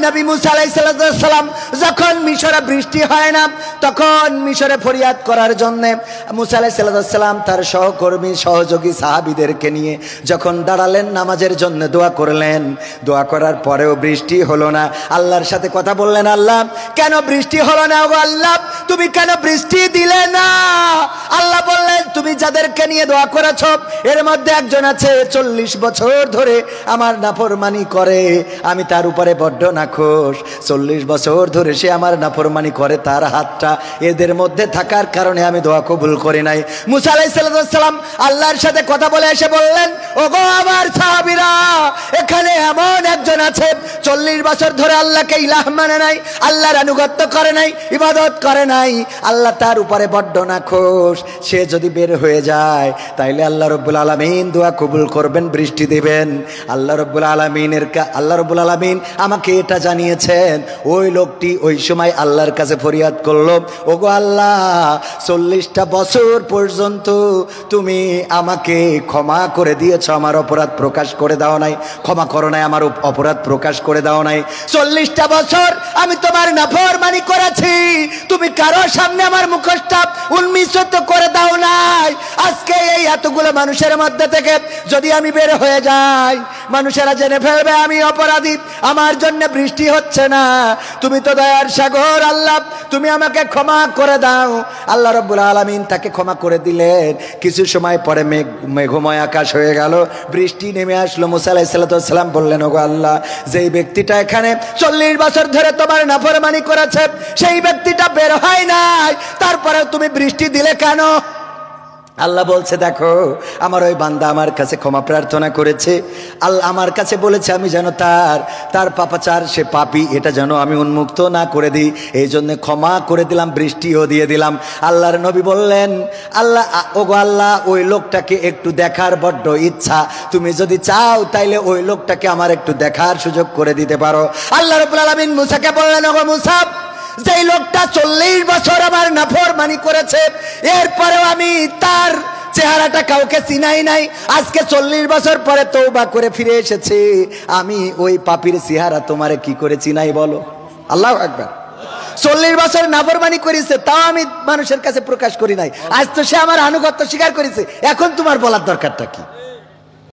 নবী মুসা আলাইহিস সালাম যখন মিশরে বৃষ্টি হয় না, তখন মিশরে ফরিয়াদ করার জন্য মুসা আলাইহিস সালাম তার সহকর্মী সহযোগী সাহাবীদেরকে নিয়ে যখন দাঁড়ালেন, নামাজের জন্য দোয়া করলেন। দোয়া করার পরেও বৃষ্টি হলো না। আল্লাহর সাথে কথা বললেন, আল্লাহ কেন বৃষ্টি হলো না? ও আল্লাহ, তুমি কেন বৃষ্টি দিলে না? আল্লাহ বললেন, তুমি যাদেরকে নিয়ে দোয়া করেছো এর মধ্যে একজন আছে 40 বছর ধরে আমার নাফরমানি করে, আমি তার উপরে বড্ড নাখোশ। 40 বছর ধরে সে আমার নাফরমানি করে, তার হাতটা এদের মধ্যে থাকার কারণে আমি দোয়া কবুল করি নাই। মুসা আলাইহিস সালাম আল্লাহর সাথে কথা বলে এসে বললেন, ওগো আমার সাহাবীরা, এখানে এমন একজন আছে 40 বছর ধরে আল্লাহকে ইলাহ মানে নাই, আল্লাহর আনুগত্য করে নাই, ইবাদত করে নাই, আল্লাহ তার উপরে বড্ড নাখোশ। সে যদি বের হয়ে যায় তাইলে আল্লাহ রাব্বুল আলামিন দোয়া কবুল করবেন, বৃষ্টি দিবেন। আল্লাহ রাব্বুল আলামিন আমাকে এটা জানিয়েছেন। ওই লোকটি ওই সময় আল্লাহর কাছে ফরিয়াদ করলো, ওগো আল্লাহ, 40টা বছর পর্যন্ত তুমি আমাকে ক্ষমা করে দিয়েছ, আমার অপরাধ প্রকাশ করে দাও নাই, ক্ষমা করো নাই, আমার অপরাধ প্রকাশ করে দাও নাই। 40টা বছর আমি তোমার নাফরমানি করেছি, তুমি কারো সামনে আমার মুখটা উন্মিলিত করে দাও নাই। আজকে এই এতগুলো মানুষের মধ্যে থেকে যদি আমি বের হয়ে যাই, মানুষেরা জেনে ফেলবে আমি অপরাধী, আমার জন্য বৃষ্টি হচ্ছে না। তুমি তো দয়ার সাগর আল্লাহ, তুমি আমাকে ক্ষমা করে দাও। আল্লাহ রাব্বুল আলামিন তাকে ক্ষমা করে দিলেন। কিছু সময় পরে মেঘময় আকাশ হয়ে গেল, বৃষ্টি নেমে আসলো। মুসা আলাইহিস সালাম বললেন, ওগো আল্লাহ, যেই ব্যক্তিটা এখানে 40 বছর ধরে তোমার নাফরমানি করেছে সেই ব্যক্তিটা বের হয় নাই, তারপরে তুমি বৃষ্টি দিলে কেন? আল্লাহ বলছে, দেখো আমার ওই বান্দা আমার কাছে ক্ষমা প্রার্থনা করেছে, আল্লাহ আমার কাছে বলেছে আমি যেন তার পাপাচার, সে পাপী, এটা যেন আমি উন্মুক্ত না করে দিই, এই জন্য ক্ষমা করে দিলাম, বৃষ্টিও দিয়ে দিলাম। আল্লাহর নবী বললেন, আল্লাহ, ওগো আল্লাহ, ওই লোকটাকে একটু দেখার বড্ড ইচ্ছা, তুমি যদি চাও তাইলে ওই লোকটাকে আমার একটু দেখার সুযোগ করে দিতে পারো। আল্লাহ রাব্বুল আলামিন মুসাকে বললেন, ওগো মুসা, যেই লোকটা 40 বছর আমার নাফরমানি করেছে, এরপরেও আমি তার চেহারাটা কাউকে চিনাই নাই, আজকে 40 বছর পরে তওবা করে ফিরে এসেছে, আমি ওই পাপীর চেহারা তোমারে কি করে চিনাই বলো? আল্লাহু আকবার। 40 বছর নাফরমানি করেছে, তাও আমি মানুষের কাছে প্রকাশ করি নাই, আজ তো সে আমার আনুগত্য স্বীকার করেছে, এখন তোমার বলার দরকারটা কি?